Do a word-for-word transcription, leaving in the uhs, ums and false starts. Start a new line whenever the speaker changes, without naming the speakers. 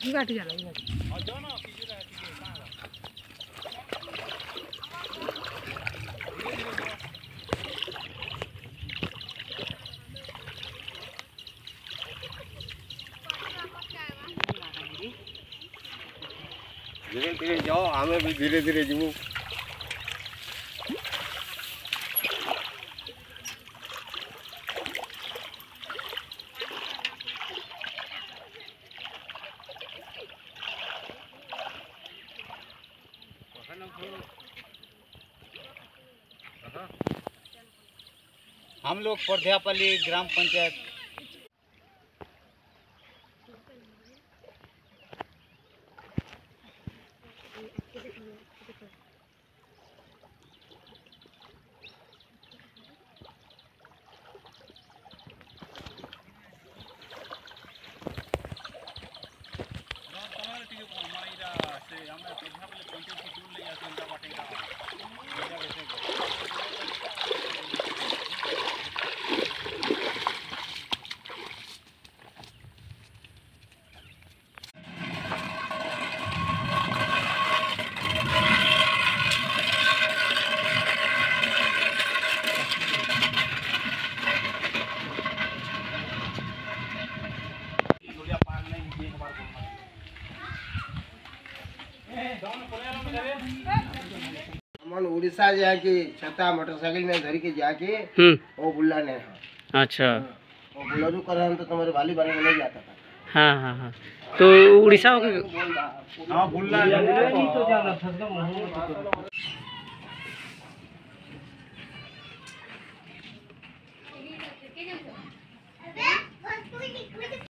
गाड़ी चला
धीरे धीरे जाओ, हमें भी धीरे धीरे जाओ।
हम लोग परध्यापल्ली ग्राम पंचायत
मन उड़ीसा जाके छता मोटरसाइकिल में धरी के जाके वो बुल्ला ने।
अच्छा,
वो बुल्लू कर तो तुम्हारे वाली बने नहीं जाता था।
हाँ हाँ हाँ, तो उड़ीसा हो गया।
हाँ बुल्ला